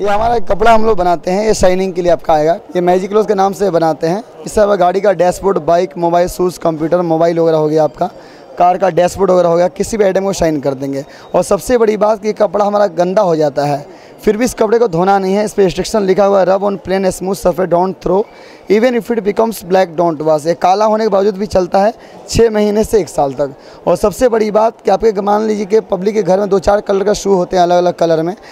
ये हमारा एक कपड़ा हम लोग बनाते हैं, ये शाइनिंग के लिए आपका आएगा। ये मैजिक क्लोथ के नाम से बनाते हैं। इससे अब गाड़ी का dashboard, bike, mobile, shoes, computer, mobile वगैरह हो गया, आपका कार का डैशबोर्ड वगैरह हो गया, किसी भी आइटम को शाइन कर देंगे। और सबसे बड़ी बात कि कपड़ा हमारा गंदा हो जाता है, फिर भी इस कपड़े को धोना नहीं है। इस पर रिस्ट्रिक्शन लिखा हुआ है, rub on plain smooth surface, don't throw even if it becomes black, don't wash. ये काला होने के बावजूद भी चलता है 6 महीने से 1 साल तक। और सबसे बड़ी बात कि आपके मान लीजिए कि पब्लिक के घर में 2-4 कलर का शू होते हैं, अलग अलग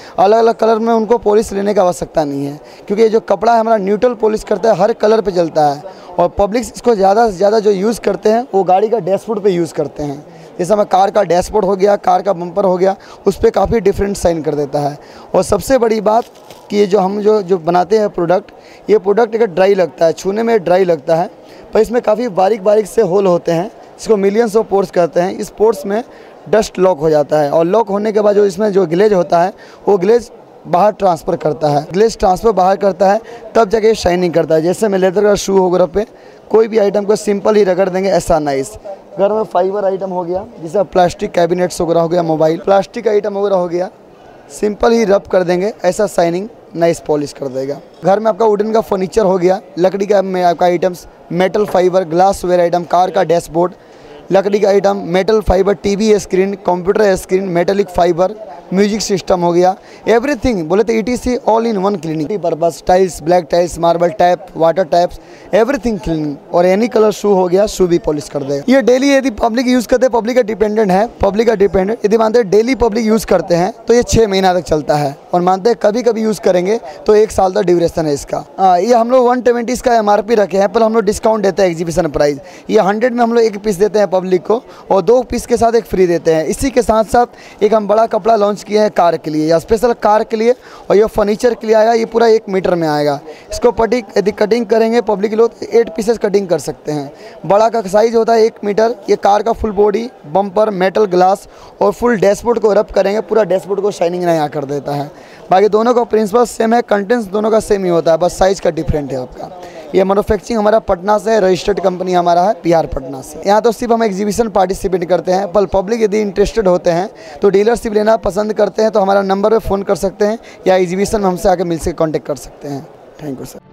कलर में उनको पॉलिश लेने की आवश्यकता नहीं है, क्योंकि ये जो कपड़ा है हमारा न्यूट्रल पॉलिश करता है, हर कलर पे चलता है। और पब्लिक इसको ज़्यादा से ज़्यादा जो यूज़ करते हैं वो गाड़ी का डैशबोर्ड पे यूज़ करते हैं। जैसे हमें कार का डैशबोर्ड हो गया, कार का बम्पर हो गया, उस पर काफ़ी डिफरेंट साइन कर देता है। और सबसे बड़ी बात कि ये जो हम जो बनाते हैं प्रोडक्ट, ये प्रोडक्ट अगर ड्राई लगता है, छूने में ड्राई लगता है, पर इसमें काफ़ी बारीक से होल होते हैं, इसको मिलियंस ऑफ पोर्स कहते हैं। इस पोर्स में डस्ट लॉक हो जाता है और लॉक होने के बाद जो इसमें जो ग्लेज होता है वो ग्लेज बाहर ट्रांसफ़र करता है। ग्लेज ट्रांसफ़र बाहर करता है तब जाके शाइनिंग करता है। जैसे मैं लेदर का शू वगैरह पे कोई भी आइटम को सिंपल ही रगड़ देंगे, ऐसा नाइस। घर में फाइबर आइटम हो गया, जैसे प्लास्टिक कैबिनेट्स वगैरह हो गया, मोबाइल प्लास्टिक आइटम वगैरह हो गया, सिंपल ही रब कर देंगे, ऐसा शाइनिंग नाइस पॉलिश कर देगा। घर में आपका वुडन का फर्नीचर हो गया, लकड़ी का में आपका items, metal fibre, glassware item, car का डैशबोर्ड, लकड़ी का item, metal fibre, TV screen, computer screen, metallic fibre, music system हो गया, एवरीथिंग बोले तो ETC all in one cleaning purpose. Tiles, black tiles, marble tap, water taps, everything cleaning. और any colour shoe हो गया, शू भी पॉलिश कर देगा। ये डेली यदि पब्लिक यूज़ करते हैं, पब्लिक का डिपेंडेंट है, पब्लिक का डिपेंडेंट यदि मानते हैं डेली पब्लिक यूज़ करते हैं तो ये 6 महीना तक चलता है। और मानते हैं कभी कभी यूज़ करेंगे तो 1 साल तक ड्यूरेशन है इसका। ये हम लोग 120 का MRP रखे हैं, पर हम लोग डिस्काउंट देते हैं एग्जीबिशन प्राइस। ये 100 में हम लोग 1 पीस देते हैं पब्लिक को और 2 पीस के साथ 1 फ्री देते हैं। इसी के साथ साथ एक हम बड़ा कपड़ा लॉन्च किए हैं कार के लिए, या स्पेशल कार के लिए, और ये फर्नीचर के लिए आएगा। ये पूरा 1 मीटर में आएगा। इसको यदि कटिंग करेंगे पब्लिक लोग 8 पीसेस कटिंग कर सकते हैं। बड़ा का साइज होता है 1 मीटर। ये कार का full body, bumper, metal, glass और फुल डैशबोर्ड को रब करेंगे, पूरा डैशबोर्ड को शाइनिंग नया कर देता है। बाकी दोनों का प्रिंसिपल सेम है, कंटेंट्स दोनों का सेम ही होता है, बस साइज़ का डिफरेंट है आपका। ये मैन्युफैक्चरिंग हमारा पटना से है, रजिस्टर्ड कंपनी हमारा है बिहार पटना से। यहाँ तो सिर्फ हम एग्जीबिशन पार्टिसिपेट करते हैं, पर पब्लिक यदि इंटरेस्टेड होते हैं तो डीलरशिप लेना पसंद करते हैं तो हमारा नंबर पे फ़ोन कर सकते हैं, या एग्जीबिशन में हमसे आके मिल से कॉन्टेक्ट कर सकते हैं। Thank you sir.